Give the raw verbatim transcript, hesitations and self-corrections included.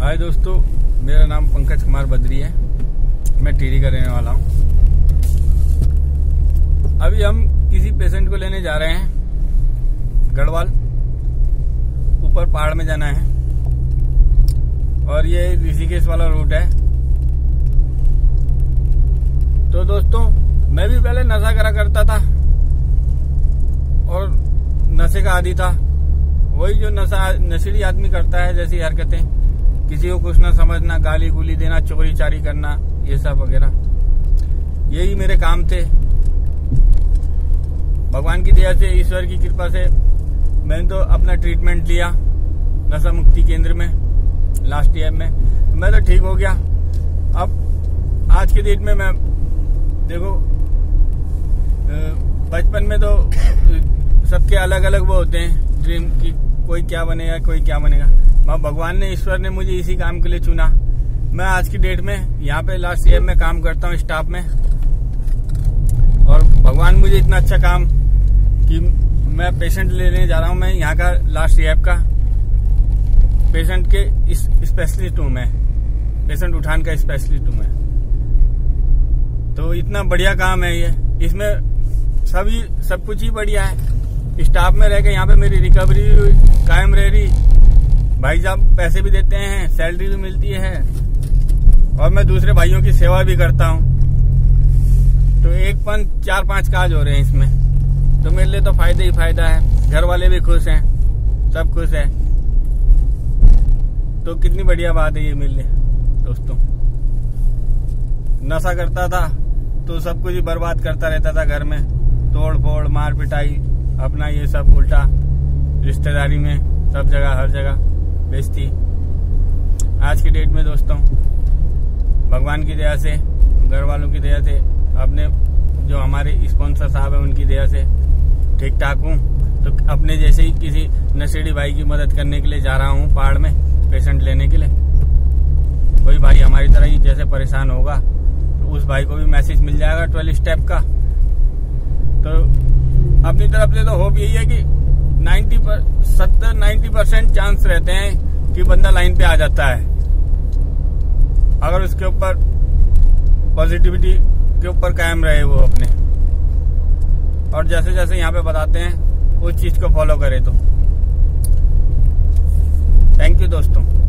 हाय दोस्तों, मेरा नाम पंकज कुमार बद्री है। मैं टिहरी का रहने वाला हूँ। अभी हम किसी पेशेंट को लेने जा रहे हैं गढ़वाल। ऊपर पहाड़ में जाना है और ये ऋषिकेश वाला रूट है। तो दोस्तों, मैं भी पहले नशा करा करता था और नशे का आदी था। वही जो नशा नशीली आदमी करता है, जैसी हरकतें, किसी को कुछ ना समझना, गाली गुली देना, चोरी चारी करना, ये सब वगैरह, यही मेरे काम थे। भगवान की दया से, ईश्वर की कृपा से मैंने तो अपना ट्रीटमेंट लिया नशा मुक्ति केंद्र में लास्ट ईयर में। मैं तो ठीक हो गया। अब आज के डेट में मैं देखो, बचपन में तो सबके अलग अलग वो होते हैं ड्रीम की, कोई क्या बनेगा, कोई क्या बनेगा। मैं भगवान ने, ईश्वर ने मुझे इसी काम के लिए चुना। मैं आज की डेट में यहाँ पे लास्ट ईयर में काम करता हूँ स्टाफ में, और भगवान मुझे इतना अच्छा काम कि मैं पेशेंट लेने जा रहा हूँ। मैं यहाँ का लास्ट ईयर का पेशेंट के स्पेशलिस्ट हूँ। मैं पेशेंट उठान का स्पेशलिस्ट हूँ मैं। तो इतना बढ़िया काम है ये। इसमें सभी सब कुछ ही बढ़िया है। स्टाफ में रह के यहाँ पे मेरी रिकवरी कायम रह रही। भाई साहब पैसे भी देते हैं, सैलरी भी मिलती है, और मैं दूसरे भाइयों की सेवा भी करता हूँ। तो एक पन चार पांच काज हो रहे हैं इसमें। तो मेरे लिए तो फायदा ही फायदा है। घर वाले भी खुश हैं, सब खुश है। तो कितनी बढ़िया बात है ये मेरे लिए दोस्तों। नशा करता था तो सब कुछ ही बर्बाद करता रहता था घर में, तोड़ फोड़, मार पिटाई, अपना ये सब उल्टा, रिश्तेदारी में, सब जगह, हर जगह बेइज्जती। आज की डेट में दोस्तों, भगवान की दया से, घर वालों की दया से, अपने जो हमारे स्पॉन्सर साहब हैं उनकी दया से ठीक ठाक हूँ। तो अपने जैसे ही किसी नशेड़ी भाई की मदद करने के लिए जा रहा हूँ पहाड़ में पेशेंट लेने के लिए। कोई भाई हमारी तरह ही जैसे परेशान होगा तो उस भाई को भी मैसेज मिल जाएगा ट्वेल्व स्टेप का। तो अपनी तरफ से तो होप यही है कि नाइन्टी पर सत्तर नाइन्टी परसेंट चांस रहते हैं कि बंदा लाइन पे आ जाता है, अगर उसके ऊपर पॉजिटिविटी के ऊपर कायम रहे वो अपने, और जैसे जैसे यहाँ पे बताते हैं उस चीज को फॉलो करे। तो थैंक यू दोस्तों।